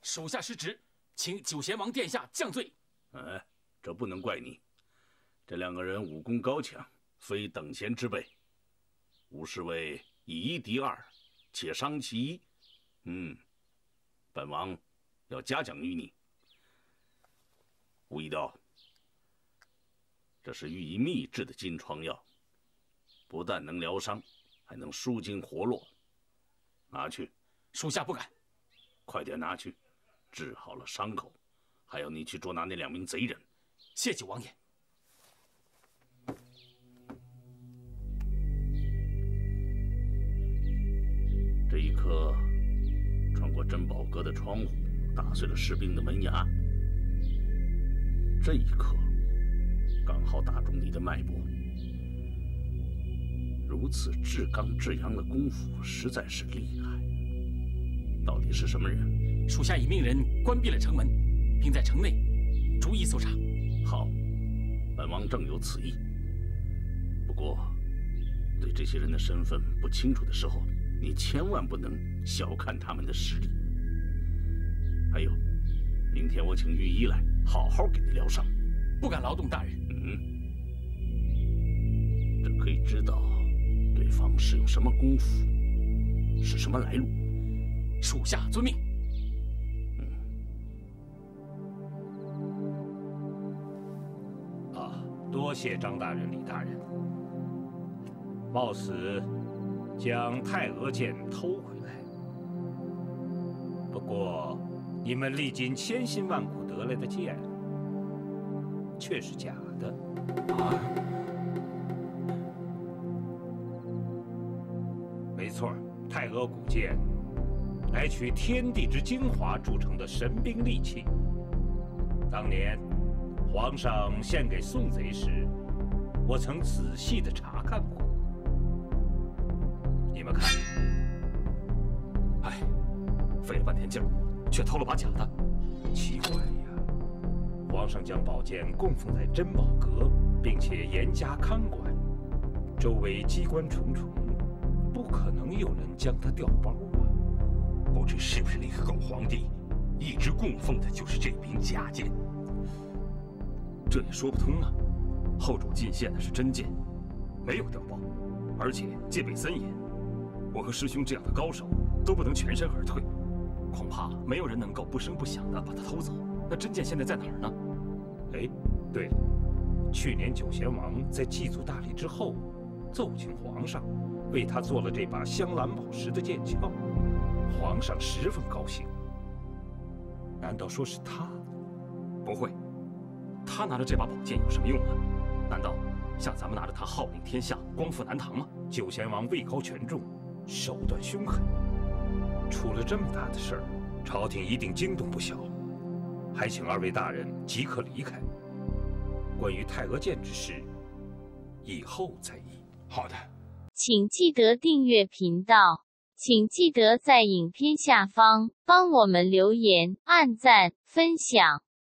属下失职，请九贤王殿下降罪。 哎，这不能怪你。这两个人武功高强，非等闲之辈。吾是为以一敌二，且伤其一。本王要嘉奖于你。吴一刀，这是御医秘制的金疮药，不但能疗伤，还能舒筋活络。拿去。 属下不敢。 快点拿去，治好了伤口，还要你去捉拿那2名贼人。 谢谢王爷。 这一刻，穿过珍宝阁的窗户，打碎了士兵的门牙。这一刻，刚好打中你的脉搏。如此至刚至阳的功夫，实在是厉害。到底是什么人？ 属下已命人关闭了城门，并在城内逐一搜查。 好，本王正有此意。不过，对这些人的身份不清楚的时候，你千万不能小看他们的实力。还有，明天我请御医来，好好给你疗伤。 不敢劳动大人。 这可以知道对方使用什么功夫，是什么来路。 属下遵命。 多谢张大人、李大人。冒死将太娥剑偷回来，不过你们历尽千辛万苦得来的剑，却是假的。没错，太娥古剑乃取天地之精华铸成的神兵利器。当年皇上献给宋贼时，我曾仔细地查看过。你们看， 哎，费了半天劲儿，却偷了把假的， 奇怪呀！皇上将宝剑供奉在珍宝阁，并且严加看管，周围机关重重，不可能有人将它调包啊！ 不知是不是那个狗皇帝一直供奉的就是这柄假剑？ 这也说不通啊！后主进献的是真剑，没有调包，而且戒备森严。我和师兄这样的高手都不能全身而退，恐怕没有人能够不声不响地把它偷走。那真剑现在在哪儿呢？ 哎，对了，去年九贤王在祭祖大礼之后，奏请皇上为他做了这把镶蓝宝石的剑鞘，皇上十分高兴。难道说是他？ 不会。他拿着这把宝剑有什么用呢？难道像咱们拿着它号令天下、光复南唐吗？ 九贤王位高权重，手段凶狠，出了这么大的事儿，朝廷一定惊动不小。还请2位大人即刻离开。关于太娥剑之事，以后再议。 好的。 请记得订阅频道，请记得在影片下方帮我们留言、按赞、分享。